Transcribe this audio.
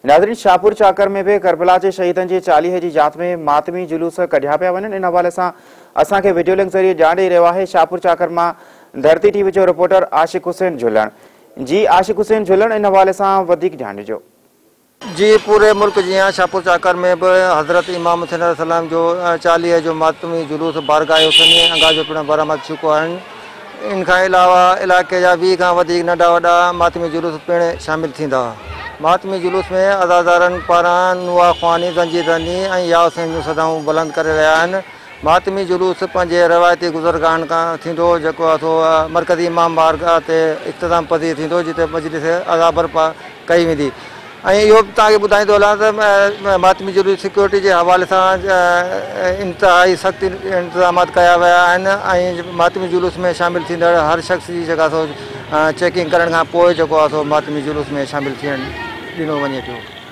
नाज़रीन, शाहपुर चाकर में भी करबला के शहीदन की 40 की याद में मातमी जुलूस कढ़िया पिया वन। इन हवाले से असांखे वीडियो लिंक जरिए जान ॾेई रहियो आहे शाहपुर चाकर में धरती टीवी जो रिपोर्टर आशिक हुसैन झुलण। जी आशिक हुसैन झुलण, इन हवाले से वधिक ध्यान ॾिजो। जी, पूरे मुल्क जी शाहपुर चाकर में भी हज़रत इमाम हुसैन अलैहिस्सलाम जो 40 जो मातमी जुलूस बारगाह हुसैनी अंगा जो पिण बरामद चुको है। इनका अलावा इलाके जा 20 खां वधीक नंढा वॾा मातमी जुलूस पिण शामिल थींदा। मातमी जुलूस में अज़ादारनि पारां नुआ ख़्वानी ज़ंजीदनी ऐं या हुसैन जूं सदाऊं बुलंद करे रहिया आहिनि। मातमी जुलूस पंहिंजे रवायती गुज़रगाहनि खां थींदो, जेको आहे सो मरकज़ी इमाम बारगाह ते इख़्तिताम पज़ीर थींदो, जिते मजलिस अज़ा बर्पा कई वेंदी। ऐं इहो बि तव्हांखे ॿुधाईंदो हलां त मातमी जुलूस सिक्योरिटी जे हवाले सां इंतिहाई सख़्त इंतज़ामात कया विया आहिनि ऐं मातमी जुलूस में शामिल थींदड़ हर शख़्स जी जेका सो चेकिंग करण खां पोइ जेको आहे सो मातमी जुलूस में शामिल थियणु ॾिनो वञे पियो।